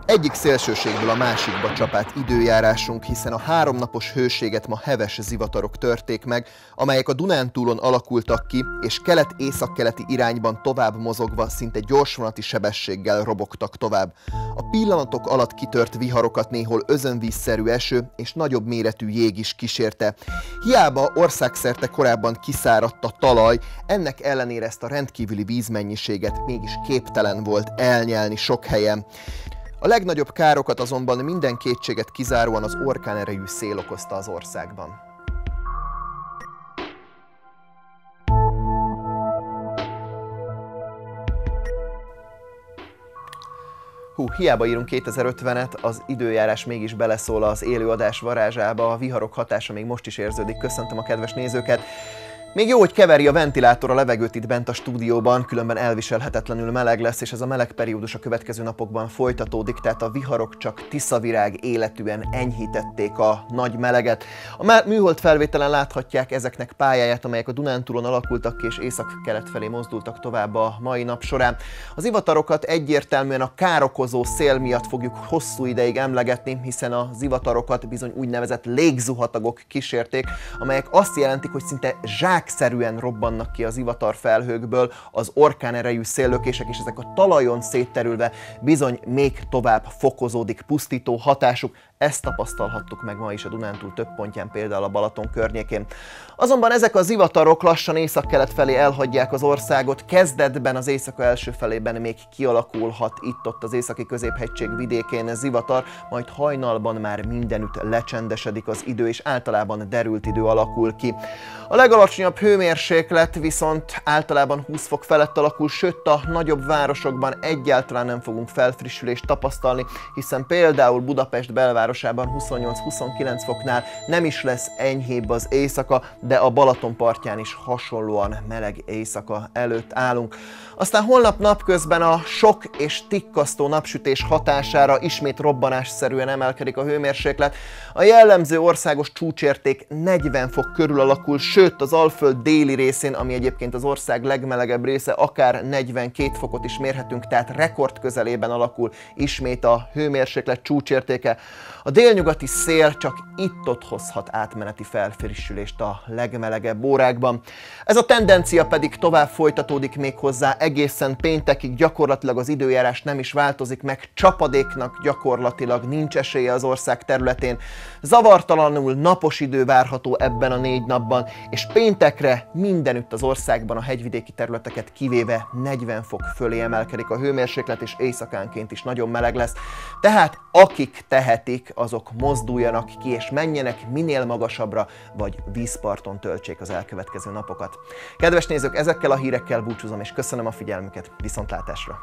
Egyik szélsőségből a másikba csap át időjárásunk, hiszen a 3 napos hőséget ma heves zivatarok törték meg, amelyek a Dunántúlon alakultak ki, és kelet-északkeleti irányban tovább mozogva szinte gyorsvonati sebességgel robogtak tovább. A pillanatok alatt kitört viharokat néhol özönvízszerű eső és nagyobb méretű jég is kísérte. Hiába országszerte korábban kiszáradt a talaj, ennek ellenére ezt a rendkívüli vízmennyiséget mégis képtelen volt elnyelni sok helyen. A legnagyobb károkat azonban minden kétséget kizáróan az orkánerejű szél okozta az országban. Hiába írunk 2050-et, az időjárás mégis beleszól az élőadás varázsába, a viharok hatása még most is érződik. Köszöntöm a kedves nézőket! Még jó, hogy keveri a ventilátor a levegőt itt bent a stúdióban, különben elviselhetetlenül meleg lesz, és ez a meleg periódus a következő napokban folytatódik, tehát a viharok csak tiszavirág életűen enyhítették a nagy meleget. A műhold felvételen láthatják ezeknek pályáját, amelyek a Dunántúlon alakultak ki, és észak-kelet felé mozdultak tovább a mai nap során. Az zivatarokat egyértelműen a károkozó szél miatt fogjuk hosszú ideig emlegetni, hiszen a zivatarokat bizony úgynevezett légzuhatagok kísérték, amelyek azt jelentik, hogy szinte zsákszerűen robbannak ki az zivatarfelhőkből az orkánerejű széllökések, és ezek a talajon szétterülve bizony még tovább fokozódik pusztító hatásuk. Ezt tapasztalhattuk meg ma is a Dunántúl több pontján, például a Balaton környékén. Azonban ezek a zivatarok lassan északkelet felé elhagyják az országot, kezdetben az éjszaka első felében még kialakulhat itt-ott az északi középhegység vidékén zivatar, majd hajnalban már mindenütt lecsendesedik az idő, és általában derült idő alakul ki. A legalacsonyabb hőmérséklet viszont általában 20 fok felett alakul, sőt a nagyobb városokban egyáltalán nem fogunk felfrissülést tapasztalni, hiszen például Budapest belvárosában 28-29 foknál nem is lesz enyhébb az éjszaka, de a Balaton partján is hasonlóan meleg éjszaka előtt állunk. Aztán holnap napközben a sok és tikkasztó napsütés hatására ismét robbanásszerűen emelkedik a hőmérséklet. A jellemző országos csúcsérték 40 fok körül alakul, sőt az Alföld déli részén, ami egyébként az ország legmelegebb része, akár 42 fokot is mérhetünk, tehát rekord közelében alakul ismét a hőmérséklet csúcsértéke. A délnyugati szél csak itt-ott hozhat átmeneti felfrissülést a legmelegebb órákban. Ez a tendencia pedig tovább folytatódik méghozzá egészen péntekig, gyakorlatilag az időjárás nem is változik meg, csapadéknak gyakorlatilag nincs esélye az ország területén. Zavartalanul napos idő várható ebben a 4 napban, és péntekre mindenütt az országban a hegyvidéki területeket kivéve 40 fok fölé emelkedik a hőmérséklet, és éjszakánként is nagyon meleg lesz. Tehát akik tehetik, azok mozduljanak ki és menjenek minél magasabbra, vagy vízparton töltsék az elkövetkező napokat. Kedves nézők, ezekkel a hírekkel búcsúzom, és köszönöm a figyelmüket, viszontlátásra!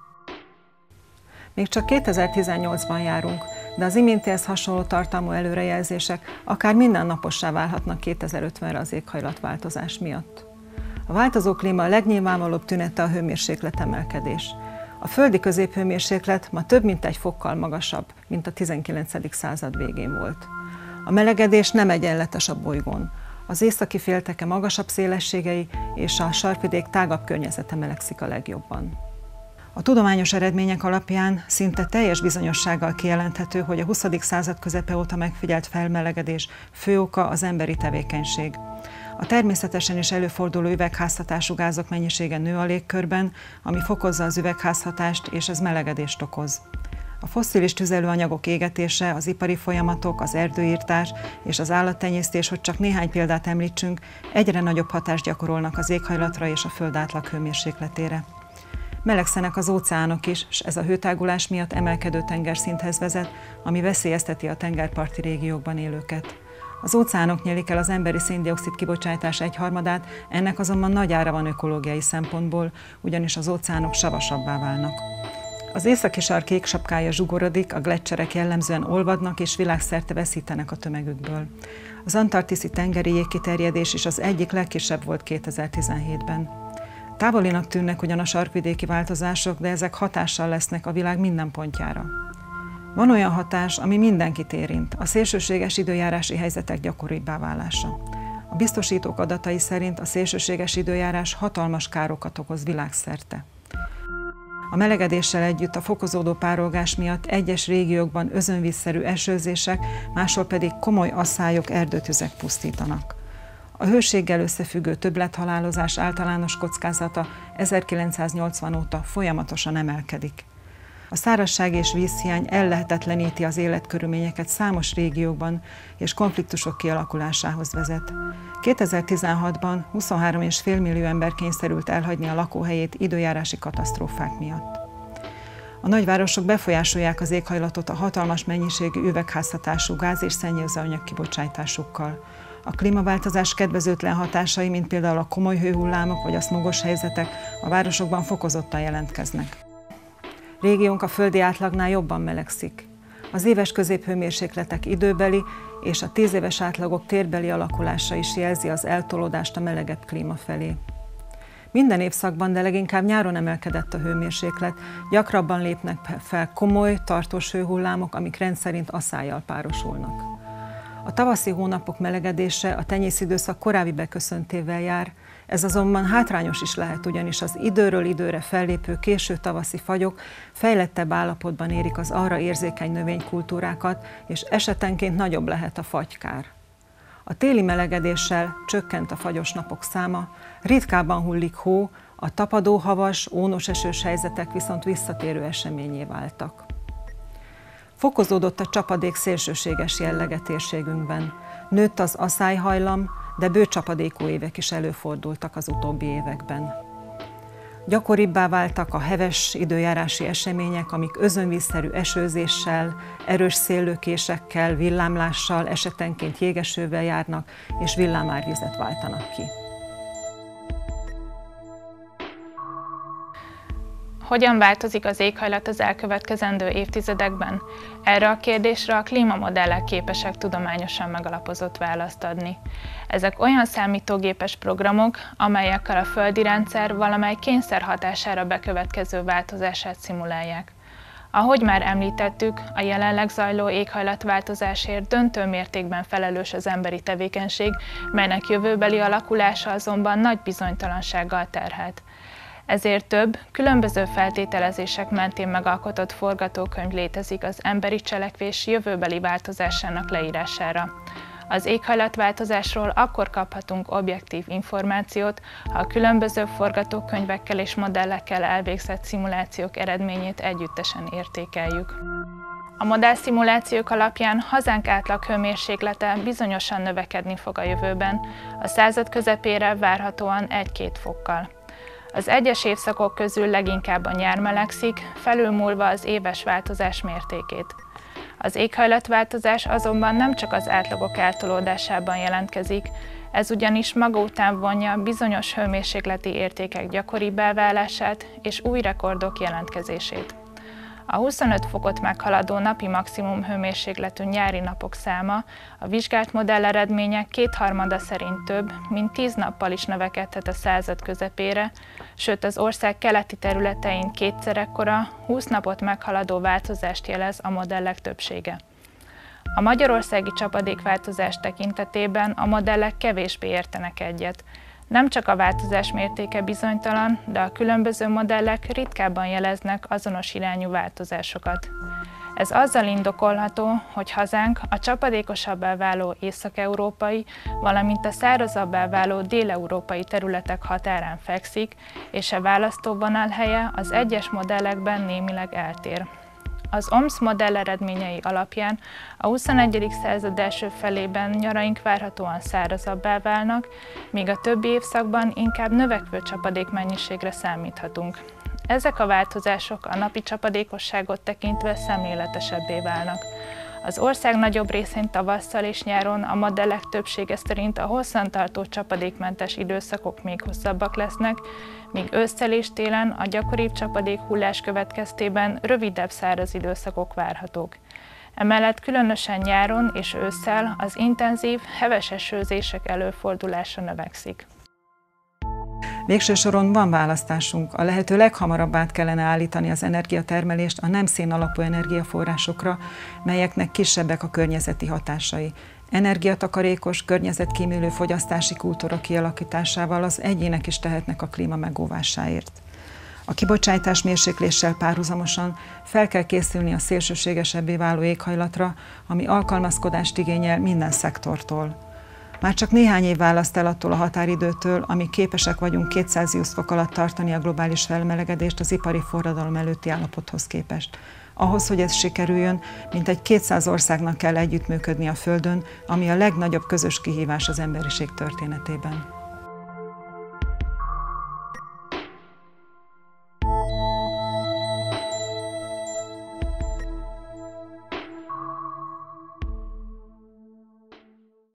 Még csak 2018-ban járunk, de az imintihez hasonló tartalmú előrejelzések akár mindennapossá válhatnak 2050-re az éghajlatváltozás miatt. A változó klíma a legnyilvánvalóbb tünete a hőmérséklet emelkedés. A földi középhőmérséklet ma több mint 1 fokkal magasabb, mint a 19. század végén volt. A melegedés nem egyenletes a bolygón. Az északi félteke magasabb szélességei és a sarkvidék tágabb környezete melegszik a legjobban. A tudományos eredmények alapján szinte teljes bizonyossággal kijelenthető, hogy a 20. század közepe óta megfigyelt felmelegedés fő oka az emberi tevékenység. A természetesen is előforduló üvegházhatású gázok mennyisége nő a légkörben, ami fokozza az üvegházhatást, és ez melegedést okoz. A fosszilis tüzelőanyagok égetése, az ipari folyamatok, az erdőirtás és az állattenyésztés, hogy csak néhány példát említsünk, egyre nagyobb hatást gyakorolnak az éghajlatra és a föld átlag hőmérsékletére. Melegszenek az óceánok is, és ez a hőtágulás miatt emelkedő tengerszinthez vezet, ami veszélyezteti a tengerparti régiókban élőket. Az óceánok nyelik el az emberi szén-dioxid kibocsátás 1/3, ennek azonban nagy ára van ökológiai szempontból, ugyanis az óceánok savasabbá válnak. Az északi sark jégsapkája zsugorodik, a gleccserek jellemzően olvadnak és világszerte veszítenek a tömegükből. Az antarktiszi tengeri jégkiterjedés is az egyik legkisebb volt 2017-ben. Távolinak tűnnek ugyan a sarkvidéki változások, de ezek hatással lesznek a világ minden pontjára. Van olyan hatás, ami mindenkit érint, a szélsőséges időjárási helyzetek gyakoribbá válása. A biztosítók adatai szerint a szélsőséges időjárás hatalmas károkat okoz világszerte. A melegedéssel együtt a fokozódó párolgás miatt egyes régiókban özönvízszerű esőzések, máshol pedig komoly aszályok, erdőtüzek pusztítanak. A hőséggel összefüggő többlethalálozás általános kockázata 1980 óta folyamatosan emelkedik. A szárazság és vízhiány ellehetetleníti az életkörülményeket számos régiókban, és konfliktusok kialakulásához vezet. 2016-ban 23,5 millió ember kényszerült elhagyni a lakóhelyét időjárási katasztrófák miatt. A nagyvárosok befolyásolják az éghajlatot a hatalmas mennyiségű üvegházhatású gáz- és szennyezőanyag kibocsátásukkal. A klímaváltozás kedvezőtlen hatásai, mint például a komoly hőhullámok vagy a szmogos helyzetek a városokban fokozottan jelentkeznek. Régiónk a földi átlagnál jobban melegszik. Az éves középhőmérsékletek időbeli és a 10 éves átlagok térbeli alakulása is jelzi az eltolódást a melegebb klíma felé. Minden évszakban, de leginkább nyáron emelkedett a hőmérséklet, gyakrabban lépnek fel komoly, tartós hőhullámok, amik rendszerint asszállyal párosulnak. A tavaszi hónapok melegedése a tenyészidőszak korábbi beköszöntével jár, ez azonban hátrányos is lehet, ugyanis az időről időre fellépő késő tavaszi fagyok fejlettebb állapotban érik az arra érzékeny növénykultúrákat, és esetenként nagyobb lehet a fagykár. A téli melegedéssel csökkent a fagyos napok száma, ritkábban hullik hó, a tapadó havas, ónos esős helyzetek viszont visszatérő eseményé váltak. Fokozódott a csapadék szélsőséges jellege térségünkben. Nőtt az aszályhajlam, de bő csapadékú évek is előfordultak az utóbbi években. Gyakoribbá váltak a heves időjárási események, amik özönvízszerű esőzéssel, erős széllökésekkel, villámlással, esetenként jégesővel járnak, és villámárvizet váltanak ki. Hogyan változik az éghajlat az elkövetkezendő évtizedekben? Erre a kérdésre a klímamodellek képesek tudományosan megalapozott választ adni. Ezek olyan számítógépes programok, amelyekkel a földi rendszer valamely kényszer hatására bekövetkező változását szimulálják. Ahogy már említettük, a jelenleg zajló éghajlatváltozásért döntő mértékben felelős az emberi tevékenység, melynek jövőbeli alakulása azonban nagy bizonytalansággal terhelt. Ezért több, különböző feltételezések mentén megalkotott forgatókönyv létezik az emberi cselekvés jövőbeli változásának leírására. Az éghajlatváltozásról akkor kaphatunk objektív információt, ha a különböző forgatókönyvekkel és modellekkel elvégzett szimulációk eredményét együttesen értékeljük. A modellszimulációk alapján hazánk átlag hőmérséklete bizonyosan növekedni fog a jövőben, a század közepére várhatóan 1-2 fokkal. Az egyes évszakok közül leginkább a nyár melegszik, felülmúlva az éves változás mértékét. Az éghajlatváltozás azonban nem csak az átlagok eltolódásában jelentkezik, ez ugyanis maga után vonja bizonyos hőmérsékleti értékek gyakoribbá válását és új rekordok jelentkezését. A 25 fokot meghaladó napi maximum hőmérsékletű nyári napok száma a vizsgált modell eredmények 2/3 szerint több, mint 10 nappal is növekedhet a század közepére, sőt az ország keleti területein kétszer ekkora, 20 napot meghaladó változást jelez a modellek többsége. A magyarországi csapadékváltozás tekintetében a modellek kevésbé értenek egyet. Nem csak a változás mértéke bizonytalan, de a különböző modellek ritkábban jeleznek azonos irányú változásokat. Ez azzal indokolható, hogy hazánk a csapadékosabbá váló észak-európai, valamint a szárazabbá váló dél-európai területek határán fekszik, és a választóvonal helye az egyes modellekben némileg eltér. Az OMS modell eredményei alapján a 21. század első felében nyaraink várhatóan szárazabbá válnak, míg a többi évszakban inkább növekvő csapadékmennyiségre számíthatunk. Ezek a változások a napi csapadékosságot tekintve szemléletesebbé válnak. Az ország nagyobb részén tavasszal és nyáron a modellek többsége szerint a hosszantartó csapadékmentes időszakok még hosszabbak lesznek, míg ősszel és télen a gyakoribb csapadékhullás következtében rövidebb száraz időszakok várhatók. Emellett különösen nyáron és ősszel az intenzív, heves esőzések előfordulása növekszik. Végső soron van választásunk. A lehető leghamarabb át kellene állítani az energiatermelést a nem szén alapú energiaforrásokra, melyeknek kisebbek a környezeti hatásai. Energiatakarékos, környezetkímélő fogyasztási kultúra kialakításával az egyének is tehetnek a klíma megóvásáért. A kibocsátás mérsékléssel párhuzamosan fel kell készülni a szélsőségesebbé váló éghajlatra, ami alkalmazkodást igényel minden szektortól. Már csak néhány év választ el attól a határidőtől, amíg képesek vagyunk 200 fok alatt tartani a globális felmelegedést az ipari forradalom előtti állapothoz képest. Ahhoz, hogy ez sikerüljön, mintegy 200 országnak kell együttműködni a Földön, ami a legnagyobb közös kihívás az emberiség történetében.